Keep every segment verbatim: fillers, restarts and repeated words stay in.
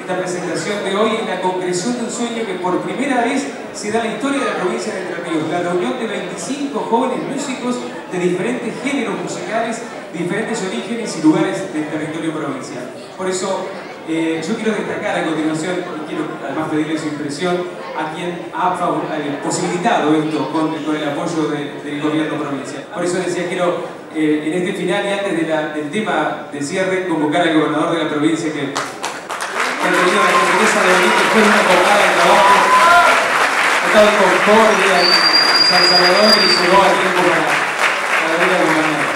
esta presentación de hoy en la concreción de un sueño que por primera vez se da en la historia de la provincia de Entre Ríos, la reunión de veinticinco jóvenes músicos de diferentes géneros musicales, diferentes orígenes y lugares del territorio provincial. Por eso eh, yo quiero destacar a continuación, y quiero además pedirle su impresión a quien ha favor, eh, posibilitado esto con, con el apoyo de, del gobierno provincial. Por eso decía, quiero eh, en este final y antes de la, del tema de cierre, convocar al gobernador de la provincia que ha tenido la gentileza de venir después de una jornada de trabajo, ha estado en Concordia, en San Salvador y llegó a tiempo para, para venir a acompañarnos.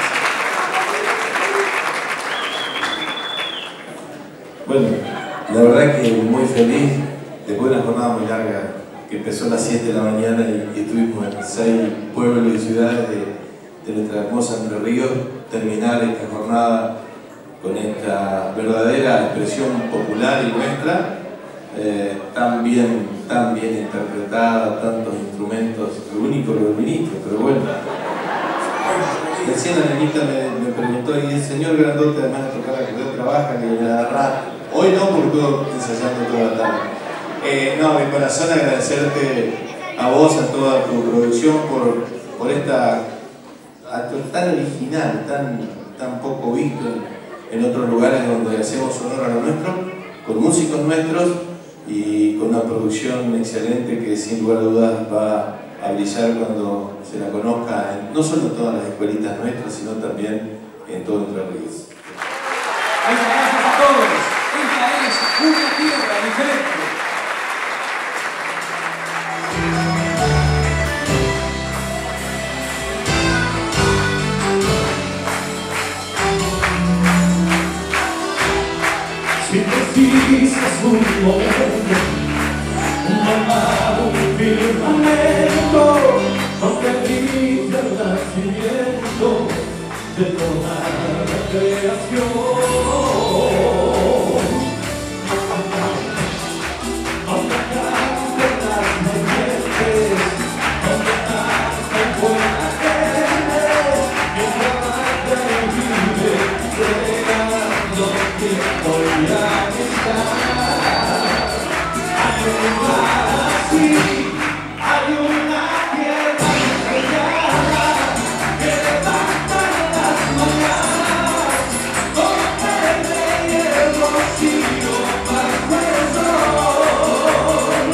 Bueno, la verdad que muy feliz, después de una jornada muy larga que empezó a las siete de la mañana y, y estuvimos en seis pueblos y ciudades de, de nuestra hermosa Entre Ríos, terminar esta jornada con esta verdadera expresión popular y nuestra, eh, tan, bien, tan bien interpretada, tantos instrumentos, lo único lo del ministro, pero bueno. Recién la nenita me, me preguntó, y el señor grandote además de tocar la que usted trabaja, que viene a agarrar. Hoy no, porque estuvo ensayando toda la tarde. Eh, no, de corazón agradecerte a vos, a toda tu producción, por, por esta acto tan original, tan, tan poco visto en, en otros lugares donde hacemos honor a lo nuestro, con músicos nuestros y con una producción excelente que sin lugar a dudas va a brillar cuando se la conozca, en, no solo en todas las escuelitas nuestras, sino también en todo Entre Ríos. Muchas gracias a todos. Esta es una tierra diferente. Si precisas un momento, un llamado, un firmamento, donde brilla el nacimiento de toda la creación. Donde canten las nacientes, donde canten buena gente, que trabaja y vive creando tiempo y amistad. Hay un lugar así, hay una tierra estrellada que levanta las mañanas, donde el rey el rocío bajo el sol,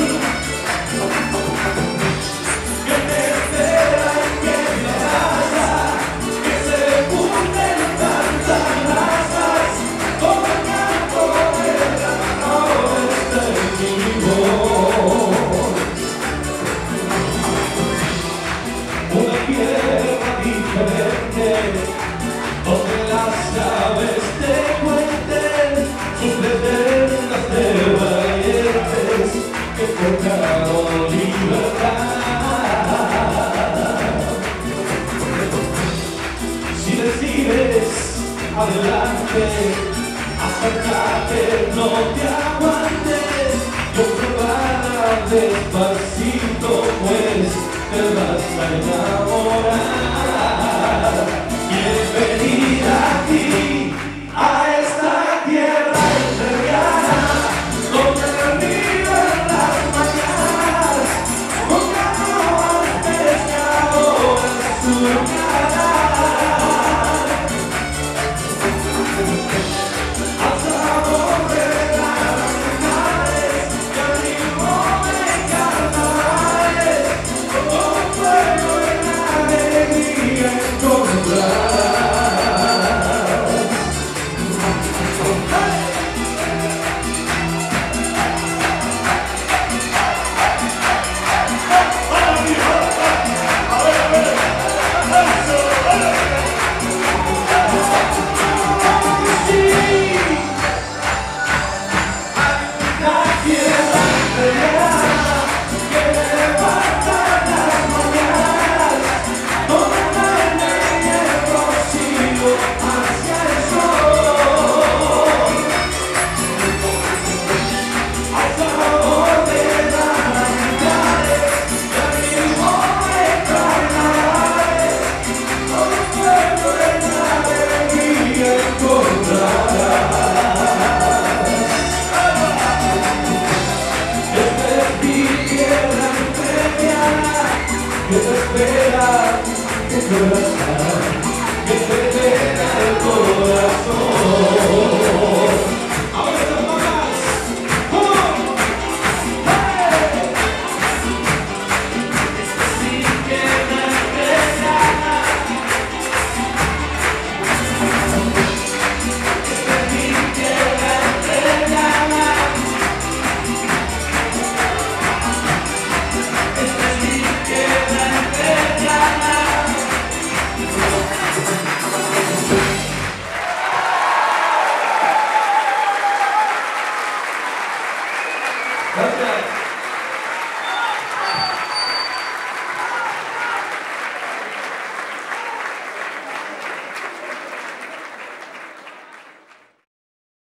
que te espera y que te abraza, que se funden tantas razas, como el canto del ganador exterminador. Una tierra diferente, donde las aves te cuenten sus leyendas de valientes que forjaron libertad. Si decides adelante, acércate, no